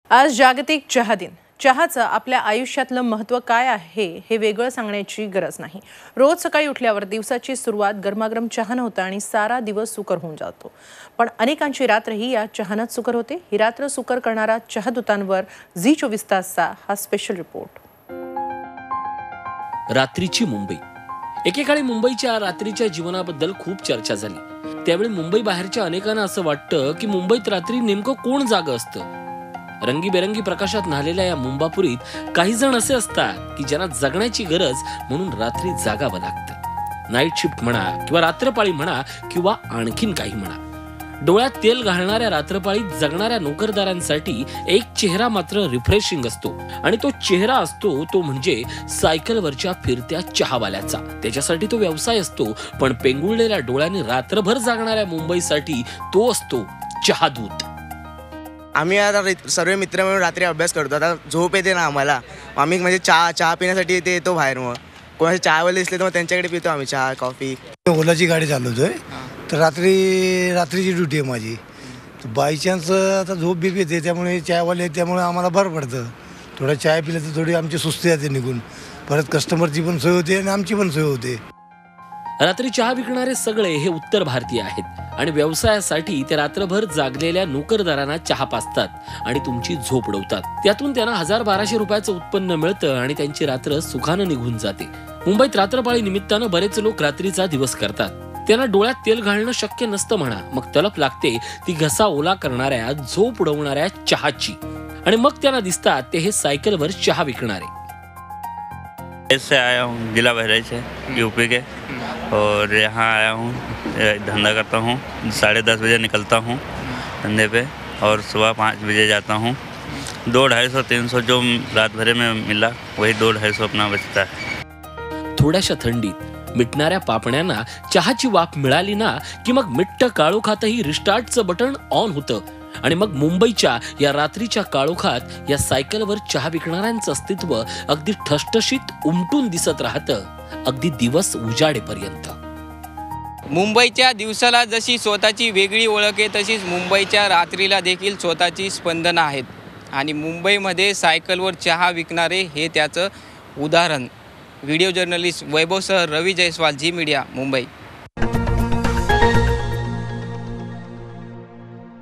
आज जागतिक चहा दिन। चहाचं आपल्या आयुष्यातलं महत्त्व काय आहे हे वेगळं सांगण्याची गरज नाही। रोज सकाळी उठल्यावर दिवसाची सुरुवात गरमागरम चहानं होते आणि सारा दिवस सुकर होऊन जातो। पण अनेकांची रात्रही या चहानंच सुकर होते। ही रात्र सुकर करणारा चहादूतांवर झी24 तासचा हा स्पेशल रिपोर्ट। रात्रीची मुंबई। एकेकाळी मुंबईच्या रात्रीच्या जीवनाबद्दल खूप चर्चा झाली। त्यावेळी मुंबई बाहेरच्या अनेकांना असं वाटतं की मुंबईत रात्री नेमकं कोण जागं असतं। रंगीबेरंगी प्रकाशात न्हालेल्या या मुंबापुरीत काही जण असे असतात की ज्यांना जगण्याची गरज म्हणून रात्री जागावं लागतं। नाईट शिफ्ट म्हणा किंवा रात्रपाळी म्हणा किंवा आणखीन काही म्हणा, डोळ्यात तेल घालणाऱ्या रात्रपाळीत जगणाऱ्या नोकरदारांसाठी एक चेहरा मात्र रिफ्रेशिंग असतो आणि तो चेहरा असतो तो म्हणजे सायकलवरच्या फिरत्या चहावाल्याचा। त्याच्यासाठी तो व्यवसाय असतो, पण पेंगुळलेल्या डोळ्यांनी रात्रभर जागणाऱ्या मुंबईसाठी तो असतो चहादूत। आम्ही आता सर्व मित्र मिळून रात्री अभ्यास करतो। आता झोप येते ना आम्हाला, आम्ही म्हणजे चहा पिण्यासाठी येतो बाहेर। मग कोणाचे चहावाले दिसले तर मग त्यांच्याकडे पितो आम्ही चहा कॉफी। ओलाची गाडी चालवतोय तर रात्रीची ड्युटी आहे माझी। बाय चान्स आता झोप बीप येते, त्यामुळे चहावाले त्यामुळे आम्हाला बरं पडतं। थोडा चहा पिलं तर थोडी आमची सुस्ती जाते निघून, परत कस्टमरची पण सोय होते आणि आमची पण सोय होते। रात्री चहा विकणारे सगळे हे उत्तर भारतीय आहेत आणि व्यवसायासाठी ते रात्रभर जागलेल्या नोकरदारांना चहा पाजतात आणि तुमची झोप उडवतात। त्यातून त्यांना 1000-1200 रुपयाचं उत्पन्न मिळतं आणि त्यांची रात्र सुखानं निघून जाते। मुंबईत रात्रपाळी निमित्तानं बरेच लोक रात्रीचा दिवस करतात। त्यांना डोळ्यात तेल घालणं शक्य नसतं म्हणा, मग तलप लागते ती घसा ओला करणाऱ्या झोप उडवणाऱ्या चहाची, आणि मग त्यांना दिसतात ते हे सायकलवर चहा विकणारे। से आया हूँ, जिला बहराइच से यूपी के, और यहाँ आया हूँ, धंधा करता हूँ। 10:30 बजे निकलता हूँ धंधे पे और सुबह 5 बजे जाता हूँ। 200-250-300 जो रात भरे में मिला वही 200-250 अपना बचता है। थोड्याशा थंडीत मिटणाऱ्या पापण्यांना चहाची वाफ मिळाली ना की मग मिट्ट काळोखातही रिस्टार्टचं बटन ऑन होतं आणि मग मुंबईच्या या रात्रीच्या काळोखात या सायकलवर चहा विकणाऱ्यांचं अस्तित्व अगदी ठसठशीत उमटून दिसत राहतं, अगदी दिवस उजाडेपर्यंत। मुंबईच्या दिवसाला जशी स्वतःची वेगळी ओळख आहे, तशीच मुंबईच्या रात्रीला देखील स्वतःची स्पंदनं आहेत आणि मुंबईमध्ये सायकलवर चहा विकणारे हे त्याचं उदाहरण। व्हिडिओ जर्नलिस्ट वैभवसह रवी जयस्वाल, झी मीडिया, मुंबई।